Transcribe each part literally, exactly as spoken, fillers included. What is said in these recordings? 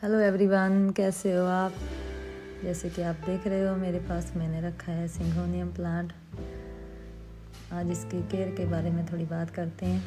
Hello everyone, कैसे हो आप। जैसे कि आप देख रहे हो मेरे पास मैंने रखा है सिंगोनियम प्लांट। आज इसकी केयर के बारे में थोड़ी बात करते हैं।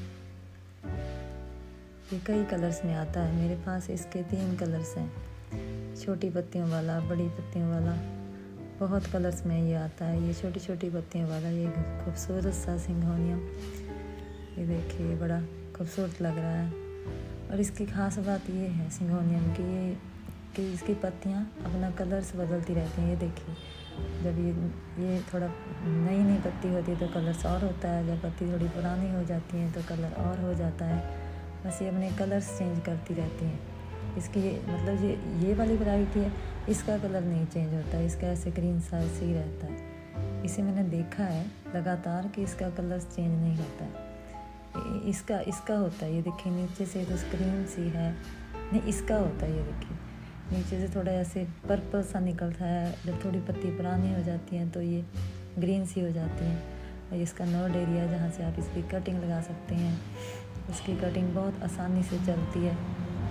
ये कई कलर्स में आता है मेरे पास। इसके तीन कलर्स हैं, छोटी पत्तियों वाला, बड़ी पत्तियों वाला, बहुत कलर्स में ये आता है। ये छोटी छोटी पत्तियों वाला ये खूबसूरत सा सिंगोनियम, ये देखिए बड़ा खूबसूरत लग रहा है। और इसकी खास बात ये है सिंगोनियम की ये कि इसकी पत्तियाँ अपना कलर्स बदलती रहती हैं। ये देखिए, जब ये ये थोड़ा नई नई पत्ती होती है तो कलर्स और होता है, जब पत्ती थोड़ी पुरानी हो जाती है तो कलर और हो जाता है। बस ये अपने कलर्स चेंज करती रहती हैं। इसकी ये मतलब ये ये वाली वैरायटी है, इसका कलर नहीं चेंज होता है, इसका ऐसे ग्रीन सा ऐसे ही रहता है। इसे मैंने देखा है लगातार कि इसका कलर चेंज नहीं होता है। इसका इसका होता है, ये देखिए नीचे से तो स्क्रीन सी है, नहीं इसका होता है, ये देखिए नीचे से थोड़ा ऐसे पर्पल सा निकलता है। जब थोड़ी पत्ती पुरानी हो जाती हैं तो ये ग्रीन सी हो जाती हैं। और इसका नोड एरिया जहाँ से आप इसकी कटिंग लगा सकते हैं, इसकी कटिंग बहुत आसानी से चलती है।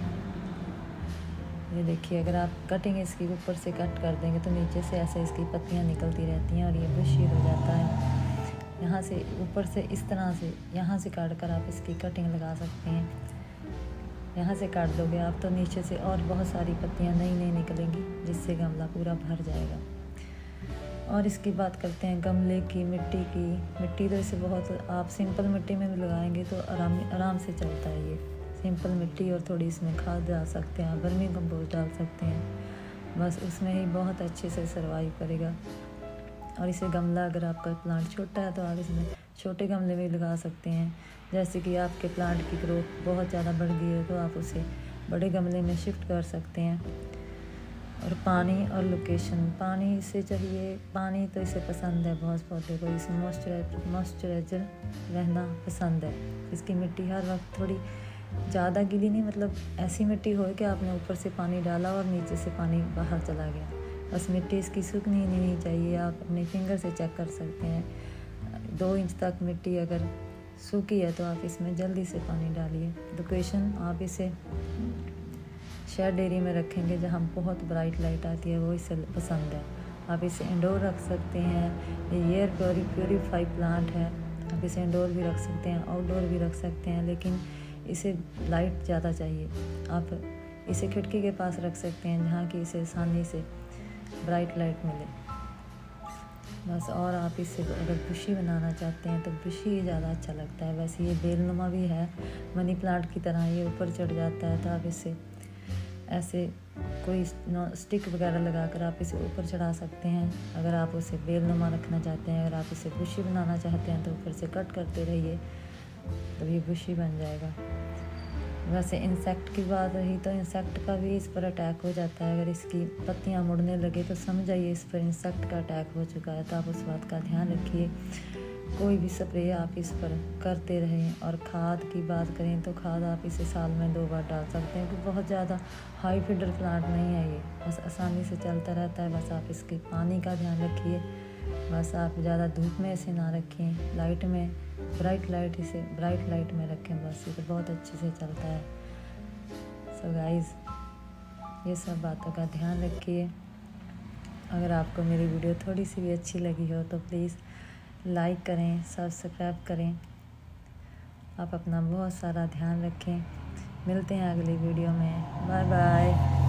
ये देखिए, अगर आप कटिंग इसकी ऊपर से कट कर देंगे तो नीचे से ऐसे इसकी पत्तियाँ निकलती रहती हैं और ये बुशी हो जाता है। यहाँ से ऊपर से इस तरह से यहाँ से काट कर आप इसकी कटिंग लगा सकते हैं। यहाँ से काट दोगे आप तो नीचे से और बहुत सारी पत्तियाँ नई नई निकलेंगी, जिससे गमला पूरा भर जाएगा। और इसकी बात करते हैं गमले की, मिट्टी की। मिट्टी तो इसे बहुत, आप सिंपल मिट्टी में भी लगाएंगे तो आराम आराम से चलता है ये। सिंपल मिट्टी और थोड़ी इसमें खाद डाल सकते हैं, वर्मी कंपोस्ट डाल सकते हैं, बस उसमें ही बहुत अच्छे से सर्वाइव करेगा। और इसे गमला, अगर आपका प्लांट छोटा है तो आप इसमें छोटे गमले में लगा सकते हैं। जैसे कि आपके प्लांट की ग्रोथ बहुत ज़्यादा बढ़ गई है तो आप उसे बड़े गमले में शिफ्ट कर सकते हैं। और पानी और लोकेशन, पानी इसे चाहिए, पानी तो इसे पसंद है बहुत पौधे को। इसे मॉइस्चराइजर मॉइस्चराइजर रहना पसंद है। इसकी मिट्टी हर वक्त थोड़ी ज़्यादा गीली नहीं, मतलब ऐसी मिट्टी हो कि आपने ऊपर से पानी डाला और नीचे से पानी बाहर चला गया, बस मिट्टी इसकी सूखनी नहीं चाहिए। आप अपने फिंगर से चेक कर सकते हैं। दो इंच तक मिट्टी अगर सूखी है तो आप इसमें जल्दी से पानी डालिए। लोकेशन, आप इसे शेड एरिया में रखेंगे जहाँ बहुत ब्राइट लाइट आती है, वो इसे पसंद है। आप इसे इंडोर रख सकते हैं। ये एयर प्योरीफाई प्लांट है, आप इसे इंडोर भी रख सकते हैं, आउटडोर भी रख सकते हैं, लेकिन इसे लाइट ज़्यादा चाहिए। आप इसे खिड़की के पास रख सकते हैं जहाँ कि इसे आसानी से ब्राइट लाइट मिले, बस। और आप इसे अगर बुशी बनाना चाहते हैं तो बुशी ज़्यादा अच्छा लगता है। वैसे ये बेलनुमा भी है, मनी प्लांट की तरह ये ऊपर चढ़ जाता है, तो आप इसे ऐसे कोई स्टिक वगैरह लगाकर आप इसे ऊपर चढ़ा सकते हैं। अगर आप उसे बेलनुमा रखना चाहते हैं, अगर आप इसे बुशी बनाना चाहते हैं तो ऊपर से कट करते रहिए, तब ये बुशी बन जाएगा। वैसे इंसेक्ट की बात रही तो इंसेक्ट का भी इस पर अटैक हो जाता है। अगर इसकी पत्तियां मुड़ने लगे तो समझ जाइए इस पर इंसेक्ट का अटैक हो चुका है, तो आप उस बात का ध्यान रखिए। कोई भी स्प्रे आप इस पर करते रहें। और खाद की बात करें तो खाद आप इसे साल में दो बार डाल सकते हैं, क्योंकि बहुत ज़्यादा हाई फीडर प्लांट नहीं है ये, बस आसानी से चलता रहता है। बस आप इसके पानी का ध्यान रखिए, बस आप ज़्यादा धूप में इसे ना रखें, लाइट में, ब्राइट लाइट इसे ब्राइट लाइट में रखें, बस। ये तो बहुत अच्छे से चलता है। सो गाइज़, ये सब बातों का ध्यान रखिए। अगर आपको मेरी वीडियो थोड़ी सी भी अच्छी लगी हो तो प्लीज़ लाइक करें, सब्सक्राइब करें। आप अपना बहुत सारा ध्यान रखें। मिलते हैं अगली वीडियो में। Bye bye.